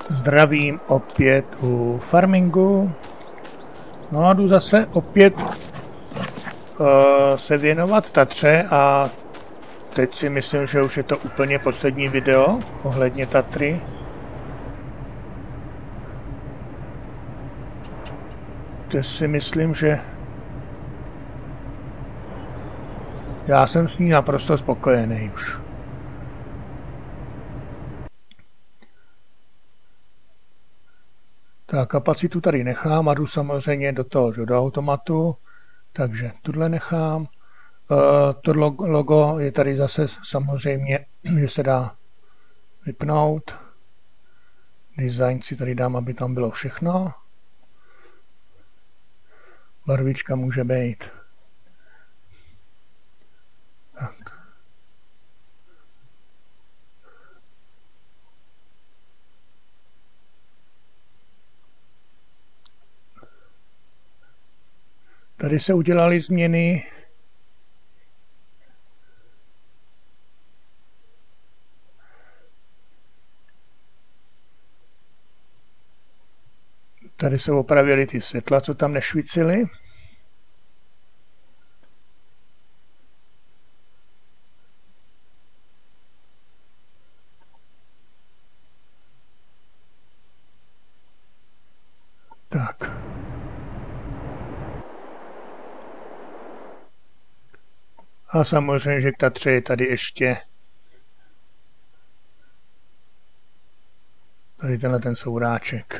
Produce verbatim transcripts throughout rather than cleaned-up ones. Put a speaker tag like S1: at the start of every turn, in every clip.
S1: Zdravím opět u farmingu. No a jdu zase opět uh, se věnovat Tatře a teď si myslím, že už je to úplně poslední video ohledně Tatry. Teď si myslím, že já jsem s ní naprosto spokojený už. Tak kapacitu tady nechám a jdu samozřejmě do toho, že do automatu, takže tuhle nechám. Uh, to logo, logo je tady zase samozřejmě, že se dá vypnout. Design si tady dám, aby tam bylo všechno. Barvička může být. Tak. Tady se udělaly změny. Tady se opravily ty světla, co tam nešvicily. Tak. A samozřejmě, že k Tatře je tady ještě tady tenhle ten souráček.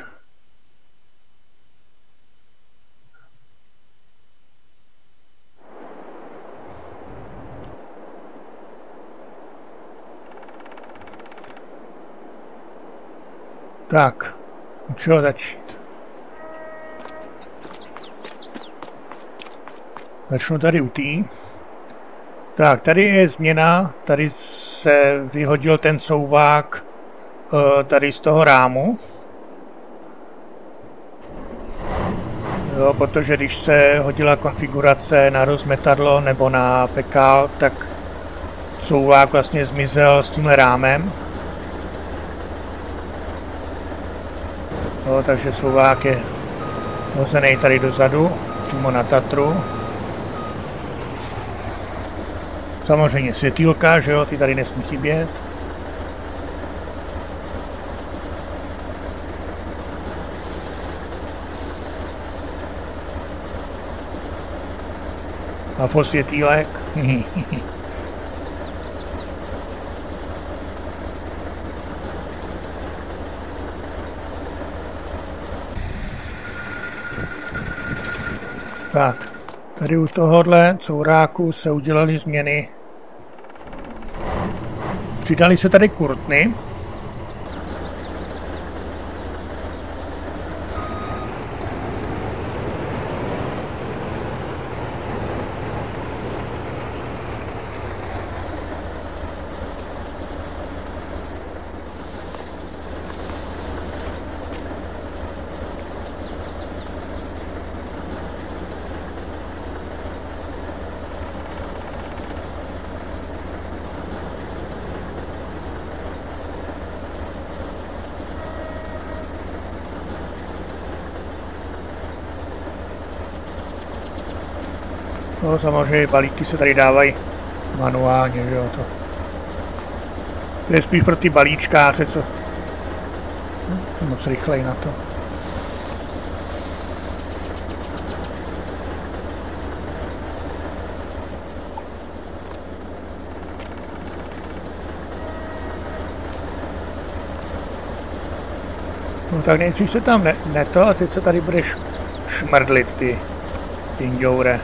S1: Tak, u čeho začít? Začnu tady u tý. Tak, tady je změna, tady se vyhodil ten souvák tady z toho rámu. Jo, protože když se hodila konfigurace na rozmetadlo nebo na fekál, tak souvák vlastně zmizel s tímhle rámem. Jo, takže souvák je hozený tady dozadu, přímo na Tatru. Samozřejmě světýlka, že jo, ty tady nesmí chybět. A fosvětýlek. Tak, tady u tohohle couráku se udělaly změny. Přidali se tady kurtny. No, samozřejmě balíky se tady dávají manuálně, že jo, to. To je spíš pro ty balíčkáře, co no, moc rychlej na to. No tak nejdřív se tam ne, ne to a teď se tady budeš šmrdlit ty pinďoure.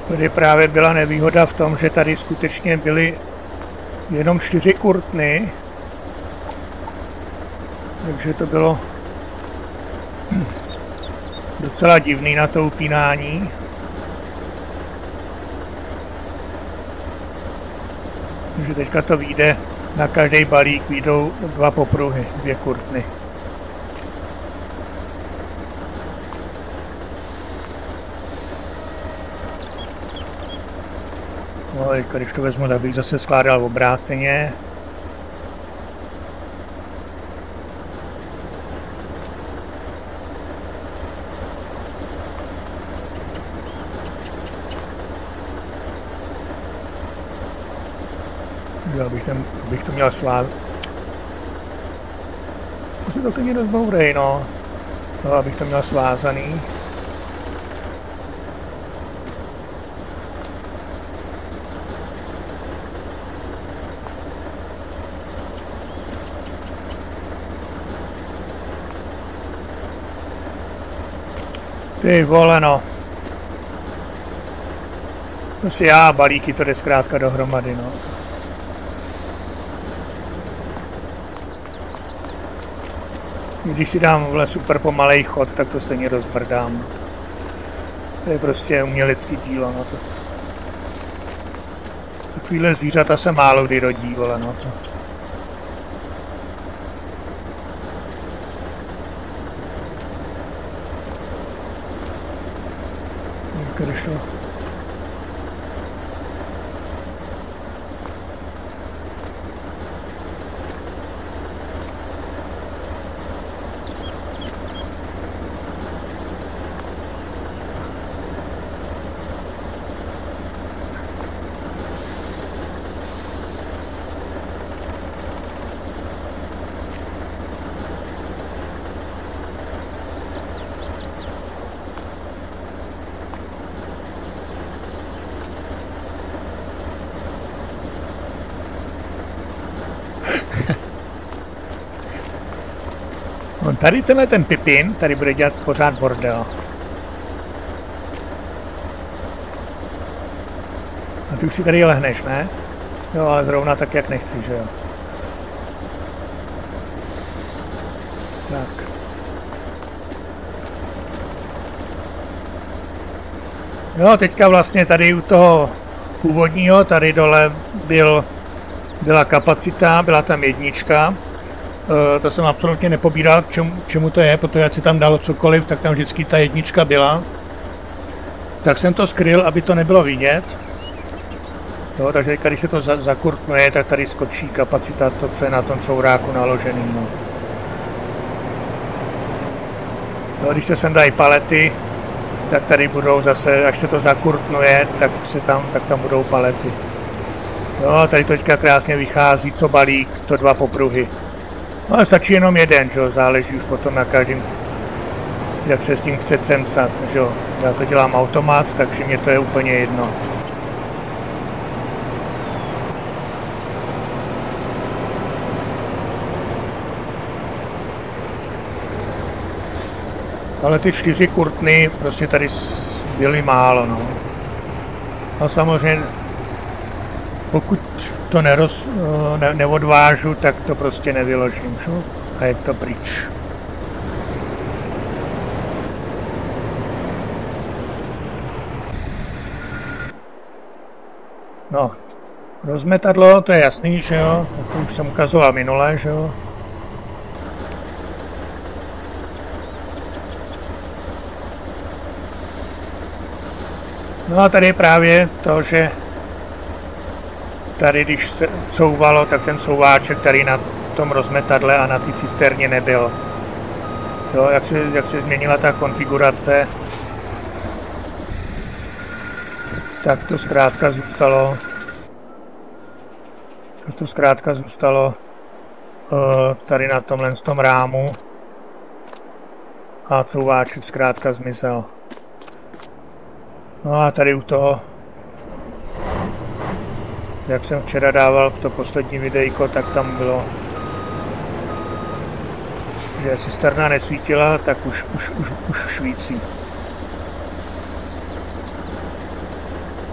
S1: Tady právě byla nevýhoda v tom, že tady skutečně byly jenom čtyři kurtny, takže to bylo docela divný na to upínání. Takže teďka to vyjde, na každý balík vyjdou dva popruhy, dvě kurtny. No, když to vezmu, tak bych zase skládal obráceně. Abych, ten, abych to měl svázat. Musím to klidně rozbourej, no. no. Abych to měl svázaný. Ty vole, no. Prostě já, balíky, to jde zkrátka dohromady, no. Když si dám vle super pomalej chod, tak to stejně rozbrdám. To je prostě umělecký dílo, no to. Takovýhle zvířata se málo kdy rodí, vole, no to. Když to... On tady tenhle ten Pipin, tady bude dělat pořád bordel. A ty už si tady lehneš, ne? Jo, ale zrovna tak, jak nechci, že jo? Tak. Jo, teďka vlastně tady u toho původního, tady dole byl, byla kapacita, byla tam jednička. Uh, to jsem absolutně nepobíral, k čemu, čemu to je, protože ať si tam dalo cokoliv, tak tam vždycky ta jednička byla. Tak jsem to skryl, aby to nebylo vidět. Jo, takže když se to za, zakurtnuje, tak tady skočí kapacita, to, co je na tom souráku naložený. No. Jo, když se sem dají palety, tak tady budou zase, až se to zakurtnuje, tak, se tam, tak tam budou palety. Jo, tady to teďka krásně vychází, co balík, to dva popruhy. No ale stačí jenom jeden, že jo, záleží už potom na každém, jak se s tím chce cencat, že jo. Já to dělám automat, takže mě to je úplně jedno. Ale ty čtyři kurtny prostě tady byly málo, no. A samozřejmě, pokud to neroz, ne, neodvážu, tak to prostě nevyložím, šo? A je to pryč. No, rozmetadlo, to je jasný, že jo, to už jsem ukazoval minule, že jo. No a tady je právě to, že tady, když se couvalo, tak ten souváček tady na tom rozmetadle a na té cisterně nebyl. Jo, jak se, jak se změnila ta konfigurace, tak to zkrátka zůstalo, tak to zkrátka zůstalo uh, tady na tomhle tom rámu a couváček zkrátka zmizel. No a tady u toho, jak jsem včera dával to poslední videjko, tak tam bylo, že cisterna nesvítila, tak už, už, už, už švící.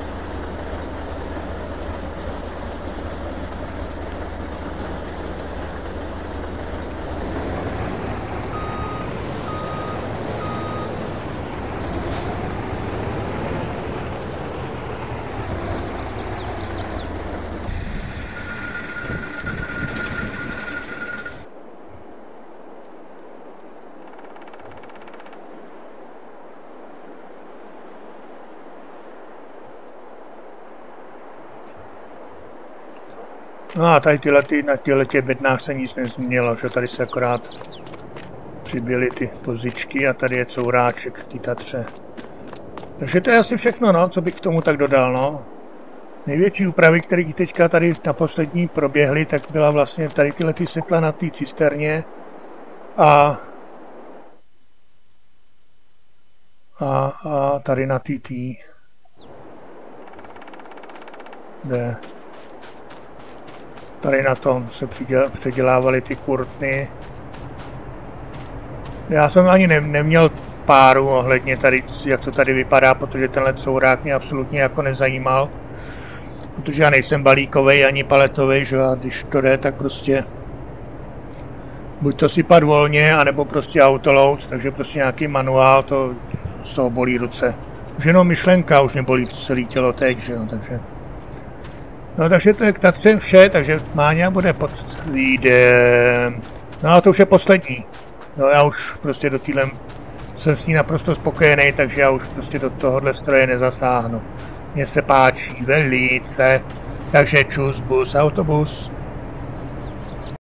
S1: No a tady tyhle, ty, na těchto těch bednách se nic nezměnilo, že tady se akorát přibyly ty pozičky a tady je couráček k té Tatře. Takže to je asi všechno, no, co bych k tomu tak dodal, no. Největší úpravy, které teďka tady na poslední proběhly, tak byla vlastně tady tyhle ty světla na té cisterně a, a, a tady na té tý. Kde? Tady na tom se předělávaly ty kurtny. Já jsem ani ne, neměl páru ohledně tady, jak to tady vypadá, protože tenhle courák mě absolutně jako nezajímal. Protože já nejsem balíkovej ani paletovej, že a když to jde, tak prostě buď to sypat volně, anebo prostě autoload, takže prostě nějaký manuál, to z toho bolí ruce. Už jenom myšlenka už nebolí celé tělo teď, že jo, takže. No takže to je k Tatře vše, takže Máňa bude pod lídem. No a to už je poslední. No já už prostě do týhle jsem s ní naprosto spokojený, takže já už prostě do tohohle stroje nezasáhnu. Mně se páčí velice, takže čus, bus, autobus.